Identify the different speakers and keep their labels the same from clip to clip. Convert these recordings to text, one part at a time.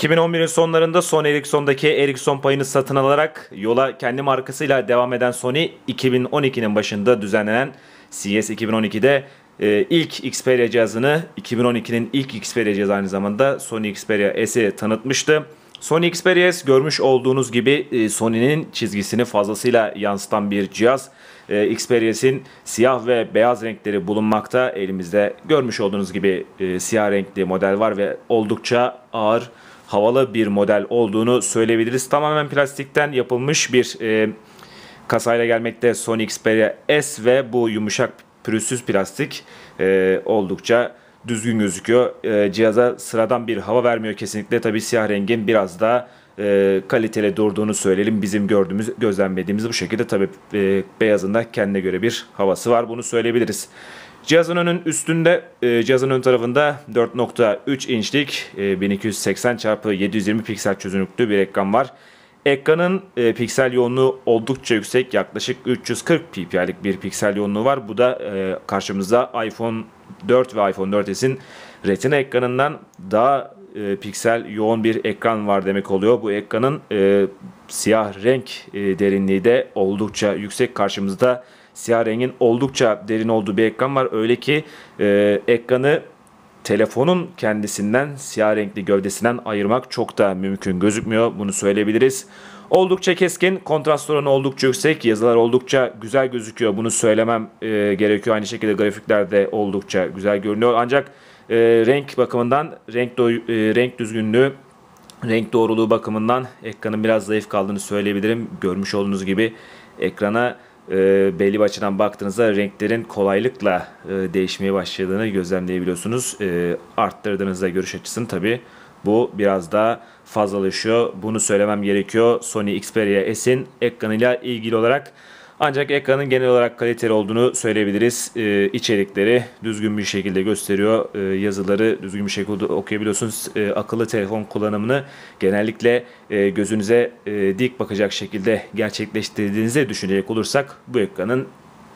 Speaker 1: 2011'in sonlarında Sony Ericsson'daki Ericsson payını satın alarak yola kendi markasıyla devam eden Sony, 2012'nin başında düzenlenen CES 2012'de ilk Xperia cihazını, 2012'nin ilk Xperia cihazı aynı zamanda Sony Xperia S'i tanıtmıştı. Sony Xperia S, görmüş olduğunuz gibi Sony'nin çizgisini fazlasıyla yansıtan bir cihaz. Xperia S'in siyah ve beyaz renkleri bulunmakta. Elimizde görmüş olduğunuz gibi siyah renkli model var ve oldukça ağır, havalı bir model olduğunu söyleyebiliriz. Tamamen plastikten yapılmış bir kasayla gelmekte Sony Xperia S ve bu yumuşak pürüzsüz plastik oldukça düzgün gözüküyor. Cihaza sıradan bir hava vermiyor kesinlikle. Tabii siyah rengin biraz daha kaliteli durduğunu söyleyelim. Bizim gördüğümüz, gözlemlediğimiz bu şekilde. Tabii beyazın da kendine göre bir havası var. Bunu söyleyebiliriz. Cihazın cihazın ön tarafında 4.3 inçlik 1280x720 piksel çözünürlüklü bir ekran var. Ekranın piksel yoğunluğu oldukça yüksek. Yaklaşık 340 ppi'lik bir piksel yoğunluğu var. Bu da karşımızda iPhone 4 ve iPhone 4s'in Retina ekranından daha piksel yoğun bir ekran var demek oluyor. Bu ekranın siyah renk derinliği de oldukça yüksek. Karşımızda siyah rengin oldukça derin olduğu bir ekran var. Öyle ki ekranı telefonun kendisinden, siyah renkli gövdesinden ayırmak çok da mümkün gözükmüyor. Bunu söyleyebiliriz. Oldukça keskin, kontrast oranı oldukça yüksek, yazılar oldukça güzel gözüküyor. Bunu söylemem gerekiyor. Aynı şekilde grafikler de oldukça güzel görünüyor. Ancak renk bakımından, renk düzgünlüğü, renk doğruluğu bakımından ekranın biraz zayıf kaldığını söyleyebilirim. Görmüş olduğunuz gibi ekrana belli bir açıdan baktığınızda renklerin kolaylıkla değişmeye başladığını gözlemleyebiliyorsunuz. Arttırdığınızda görüş açısını tabi bu biraz daha fazlalaşıyor. Bunu söylemem gerekiyor Sony Xperia S'in ekranıyla ilgili olarak. Ancak ekranın genel olarak kaliteli olduğunu söyleyebiliriz. İçerikleri düzgün bir şekilde gösteriyor. Yazıları düzgün bir şekilde okuyabiliyorsunuz. Akıllı telefon kullanımını genellikle gözünüze dik bakacak şekilde gerçekleştirdiğinizi düşünecek olursak bu ekranın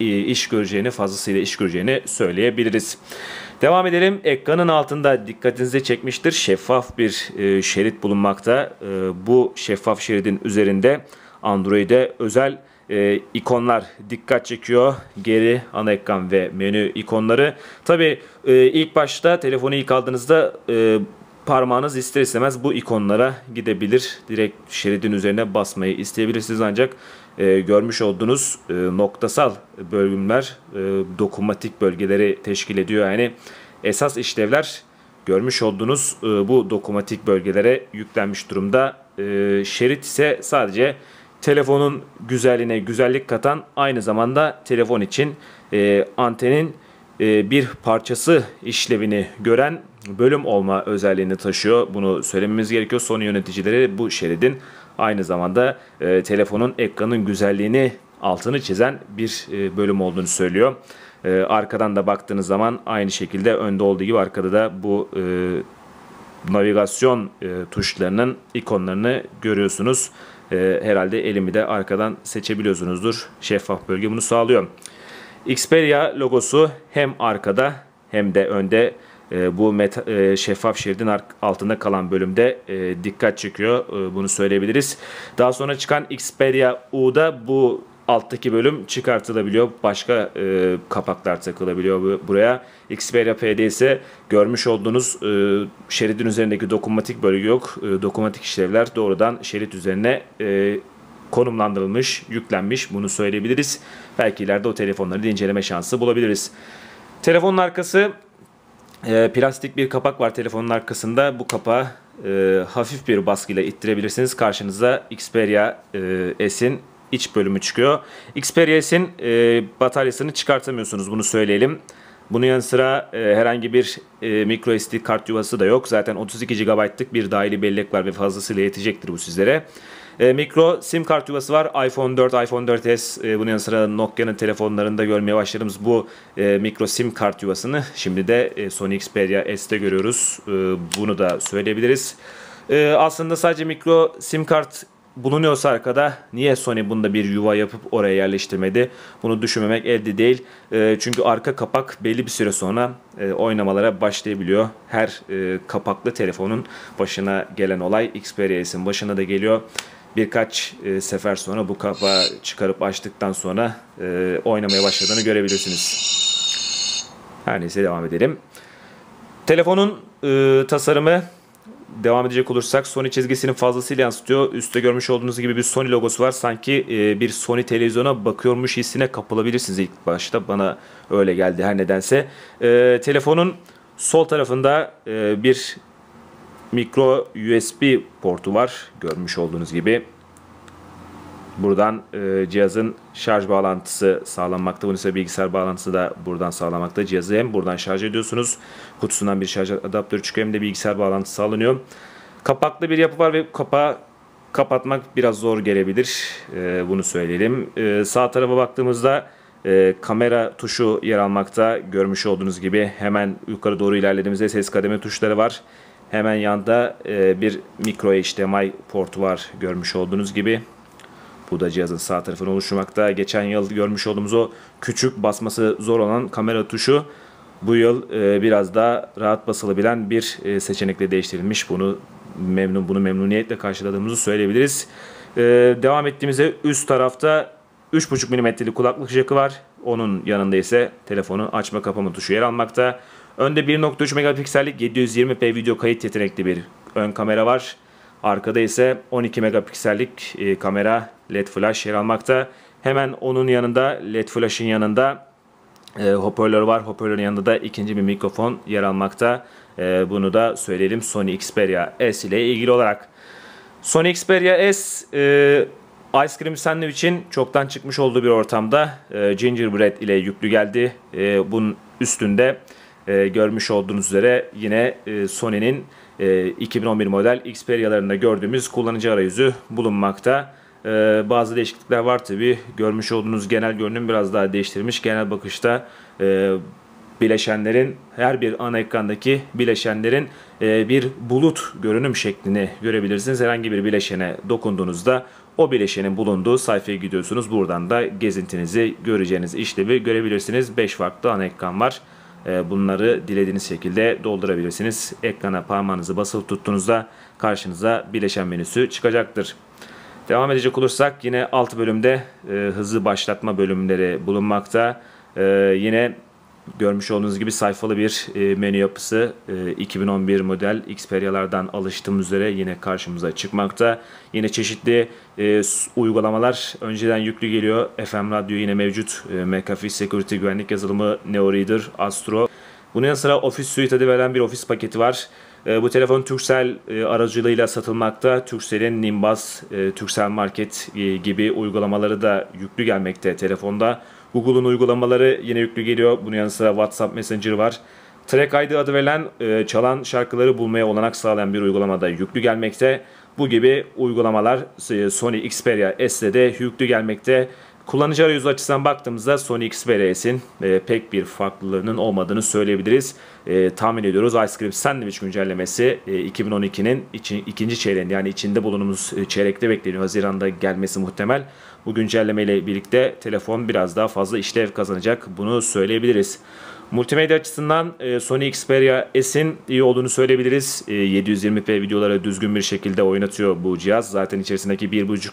Speaker 1: fazlasıyla iş göreceğini söyleyebiliriz. Devam edelim. Ekranın altında dikkatinizi çekmiştir. Şeffaf bir şerit bulunmakta. Bu şeffaf şeridin üzerinde Android'e özel ikonlar dikkat çekiyor. Geri, ana ekran ve menü ikonları. Tabi ilk başta telefonu ilk aldığınızda parmağınız ister istemez bu ikonlara gidebilir. Direkt şeridin üzerine basmayı isteyebilirsiniz ancak görmüş olduğunuz noktasal bölümler dokunmatik bölgeleri teşkil ediyor. Yani esas işlevler görmüş olduğunuz bu dokunmatik bölgelere yüklenmiş durumda. Şerit ise sadece telefonun güzelliğine güzellik katan, aynı zamanda telefon için antenin bir parçası işlevini gören bölüm olma özelliğini taşıyor. Bunu söylememiz gerekiyor. Sony yöneticileri bu şeridin aynı zamanda telefonun ekranın güzelliğini altını çizen bir bölüm olduğunu söylüyor. Arkadan da baktığınız zaman aynı şekilde önde olduğu gibi arkada da bu navigasyon tuşlarının ikonlarını görüyorsunuz. Herhalde elimi de arkadan seçebiliyorsunuzdur. Şeffaf bölge bunu sağlıyor. Xperia logosu hem arkada hem de önde bu şeffaf şeridin altında kalan bölümde dikkat çekiyor. Bunu söyleyebiliriz. Daha sonra çıkan Xperia U'da bu alttaki bölüm çıkartılabiliyor. Başka kapaklar takılabiliyor buraya. Xperia P'de ise görmüş olduğunuz şeridin üzerindeki dokunmatik bölge yok. Dokunmatik işlevler doğrudan şerit üzerine konumlandırılmış, yüklenmiş. Bunu söyleyebiliriz. Belki ileride o telefonları da inceleme şansı bulabiliriz. Telefonun arkası, plastik bir kapak var telefonun arkasında. Bu kapağı hafif bir baskıyla ittirebilirsiniz. Karşınıza Xperia S'in iç bölümü çıkıyor. Xperia S'in bataryasını çıkartamıyorsunuz, bunu söyleyelim. Bunun yanı sıra herhangi bir microSD kart yuvası da yok. Zaten 32 GB'lık bir dahili bellek var ve fazlasıyla yetecektir bu sizlere. Micro SIM kart yuvası var. iPhone 4, iPhone 4S, bunun yanı sıra Nokia'nın telefonlarında görmeye başladığımız bu micro SIM kart yuvasını şimdi de Sony Xperia S'te görüyoruz. Bunu da söyleyebiliriz. Aslında sadece micro SIM kart bulunuyorsa arkada niye Sony bunda bir yuva yapıp oraya yerleştirmedi? Bunu düşünmemek elde değil. Çünkü arka kapak belli bir süre sonra oynamalara başlayabiliyor. Her kapaklı telefonun başına gelen olay Xperia S'in başına da geliyor. Birkaç sefer sonra bu kapağı çıkarıp açtıktan sonra oynamaya başladığını görebilirsiniz. Her neyse devam edelim. Telefonun tasarımı devam edecek olursak Sony çizgisinin fazlasıyla yansıtıyor. Üstte görmüş olduğunuz gibi bir Sony logosu var. Sanki bir Sony televizyona bakıyormuş hissine kapılabilirsiniz ilk başta. Bana öyle geldi her nedense. Telefonun sol tarafında bir micro USB portu var. Görmüş olduğunuz gibi. Buradan cihazın şarj bağlantısı sağlanmakta. Bunun ise bilgisayar bağlantısı da buradan sağlanmakta. Cihazı hem buradan şarj ediyorsunuz. Kutusundan bir şarj adaptörü çıkıyor hem de bilgisayar bağlantısı sağlanıyor. Kapaklı bir yapı var ve kapağı kapatmak biraz zor gelebilir. Bunu söyleyelim. Sağ tarafa baktığımızda kamera tuşu yer almakta. Görmüş olduğunuz gibi hemen yukarı doğru ilerlediğimizde ses kademe tuşları var. Hemen yanda bir micro HDMI portu var. Görmüş olduğunuz gibi. Bu da cihazın sağ tarafını oluşturmakta. Geçen yıl görmüş olduğumuz o küçük basması zor olan kamera tuşu bu yıl biraz daha rahat basılabilen bir seçenekle değiştirilmiş. Bunu memnuniyetle karşıladığımızı söyleyebiliriz. Devam ettiğimizde üst tarafta 3.5 mm'lik kulaklık jackı var. Onun yanında ise telefonu açma kapama tuşu yer almakta. Önde 1.3 megapiksellik 720p video kayıt yetenekli bir ön kamera var. Arkada ise 12 megapiksellik kamera LED flash yer almakta. Hemen onun yanında LED flash'ın yanında hoparlör var. Hoparlörün yanında da ikinci bir mikrofon yer almakta. Bunu da söyleyelim Sony Xperia S ile ilgili olarak. Sony Xperia S Ice Cream Sandwich'in çoktan çıkmış olduğu bir ortamda Gingerbread ile yüklü geldi. Bunun üstünde görmüş olduğunuz üzere yine Sony'nin 2011 model Xperia'larında gördüğümüz kullanıcı arayüzü bulunmakta. Bazı değişiklikler var tabi. Görmüş olduğunuz genel görünüm biraz daha değiştirilmiş. Genel bakışta bileşenlerin her bir ana ekrandaki bileşenlerin bir bulut görünüm şeklini görebilirsiniz. Herhangi bir bileşene dokunduğunuzda o bileşenin bulunduğu sayfaya gidiyorsunuz. Buradan da gezintinizi göreceğiniz işlevi görebilirsiniz. 5 farklı ana ekran var. Bunları dilediğiniz şekilde doldurabilirsiniz. Ekrana parmağınızı basılı tuttuğunuzda karşınıza bileşen menüsü çıkacaktır. Devam edecek olursak yine alt bölümde hızlı başlatma bölümleri bulunmakta. Yine görmüş olduğunuz gibi sayfalı bir menü yapısı 2011 model Xperia'lardan alıştığımız üzere yine karşımıza çıkmakta. Yine çeşitli uygulamalar önceden yüklü geliyor. FM radyo yine mevcut. McAfee Security güvenlik yazılımı, NeoReader, Astro. Bunun yanı sıra Office Suite adı verilen bir ofis paketi var. Bu telefon Turkcell aracılığıyla satılmakta. Turkcell'in Nimbus, Turkcell Market gibi uygulamaları da yüklü gelmekte telefonda. Google'un uygulamaları yine yüklü geliyor. Bunun yanı sıra WhatsApp Messenger var. Track ID adı verilen çalan şarkıları bulmaya olanak sağlayan bir uygulamada yüklü gelmekte. Bu gibi uygulamalar Sony Xperia S'de de yüklü gelmekte. Kullanıcı arayüzü açısından baktığımızda Sony Xperia S'in pek bir farklılığının olmadığını söyleyebiliriz. Tahmin ediyoruz Ice Cream Sandwich güncellemesi 2012'nin ikinci çeyreğinde, yani içinde bulunduğumuz çeyrekte bekleniyor. Haziran'da gelmesi muhtemel. Bu güncelleme ile birlikte telefon biraz daha fazla işlev kazanacak. Bunu söyleyebiliriz. Multimedya açısından Sony Xperia S'in iyi olduğunu söyleyebiliriz. 720p videoları düzgün bir şekilde oynatıyor bu cihaz. Zaten içerisindeki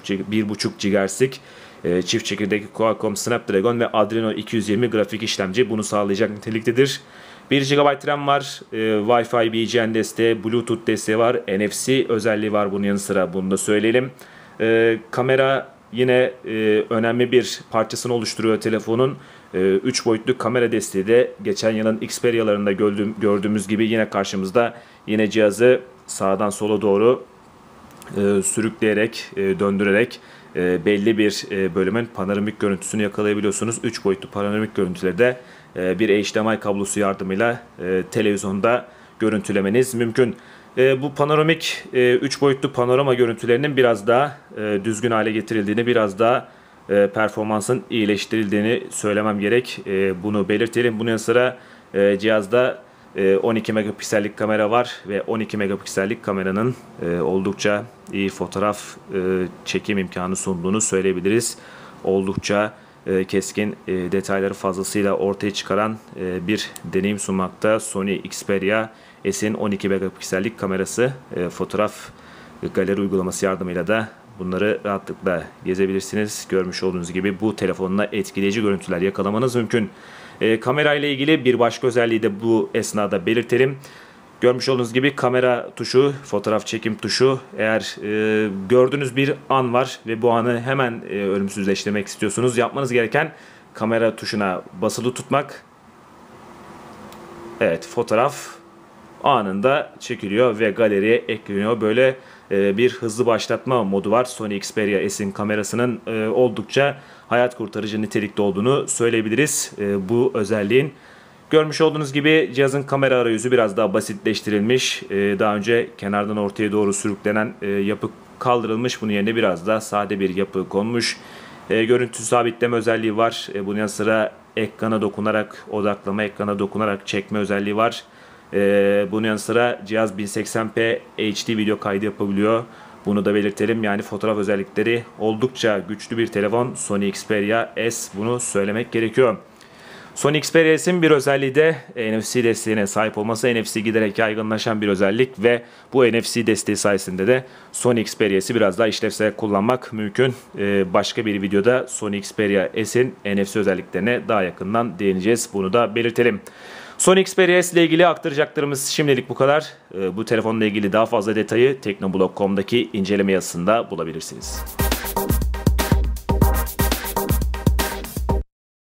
Speaker 1: 1.5 GHz'lik çift çekirdekli Qualcomm Snapdragon ve Adreno 220 grafik işlemci bunu sağlayacak niteliktedir. 1 GB RAM var, Wi-Fi, BGN desteği, Bluetooth desteği var, NFC özelliği var bunun yanı sıra, bunu da söyleyelim. Kamera yine önemli bir parçasını oluşturuyor telefonun. 3 boyutlu kamera desteği de geçen yılın Xperia'larında gördüğümüz gibi yine karşımızda. Yine cihazı sağdan sola doğru sürükleyerek, döndürerek belli bir bölümün panoramik görüntüsünü yakalayabiliyorsunuz. 3 boyutlu panoramik görüntüleri de bir HDMI kablosu yardımıyla televizyonda görüntülemeniz mümkün. Bu panoramik 3 boyutlu panorama görüntülerinin biraz daha düzgün hale getirildiğini, biraz daha performansın iyileştirildiğini söylemem gerek. Bunu belirtelim. Bunun yanı sıra cihazda 12 megapiksellik kamera var ve 12 megapiksellik kameranın oldukça iyi fotoğraf çekim imkanı sunduğunu söyleyebiliriz. Oldukça keskin detayları fazlasıyla ortaya çıkaran bir deneyim sunmakta Sony Xperia S'in 12 megapiksellik kamerası. Fotoğraf galeri uygulaması yardımıyla da bunları rahatlıkla gezebilirsiniz. Görmüş olduğunuz gibi bu telefonla etkileyici görüntüler yakalamanız mümkün. Kamera ile ilgili bir başka özelliği de bu esnada belirtelim. Görmüş olduğunuz gibi kamera tuşu, fotoğraf çekim tuşu. Eğer gördüğünüz bir an var ve bu anı hemen ölümsüzleştirmek istiyorsunuz, yapmanız gereken kamera tuşuna basılı tutmak. Evet, fotoğraf anında çekiliyor ve galeriye ekleniyor. Böyle bir hızlı başlatma modu var. Sony Xperia S'in kamerasının oldukça hayat kurtarıcı nitelikte olduğunu söyleyebiliriz. Bu özelliğin görmüş olduğunuz gibi cihazın kamera arayüzü biraz daha basitleştirilmiş. Daha önce kenardan ortaya doğru sürüklenen yapı kaldırılmış. Bunun yerine biraz daha sade bir yapı konmuş. Görüntü sabitleme özelliği var. Bunun yanı sıra ekrana dokunarak, odaklama ekrana dokunarak çekme özelliği var. Bunun yanı sıra cihaz 1080p HD video kaydı yapabiliyor. Bunu da belirtelim. Yani fotoğraf özellikleri oldukça güçlü bir telefon Sony Xperia S, bunu söylemek gerekiyor. Sony Xperia S'in bir özelliği de NFC desteğine sahip olması. NFC giderek yaygınlaşan bir özellik ve bu NFC desteği sayesinde de Sony Xperia S'i biraz daha işlevsel kullanmak mümkün. Başka bir videoda Sony Xperia S'in NFC özelliklerine daha yakından değineceğiz. Bunu da belirtelim. Sony Xperia S ile ilgili aktaracaklarımız şimdilik bu kadar. Bu telefonla ilgili daha fazla detayı teknoblog.com'daki inceleme yazısında bulabilirsiniz.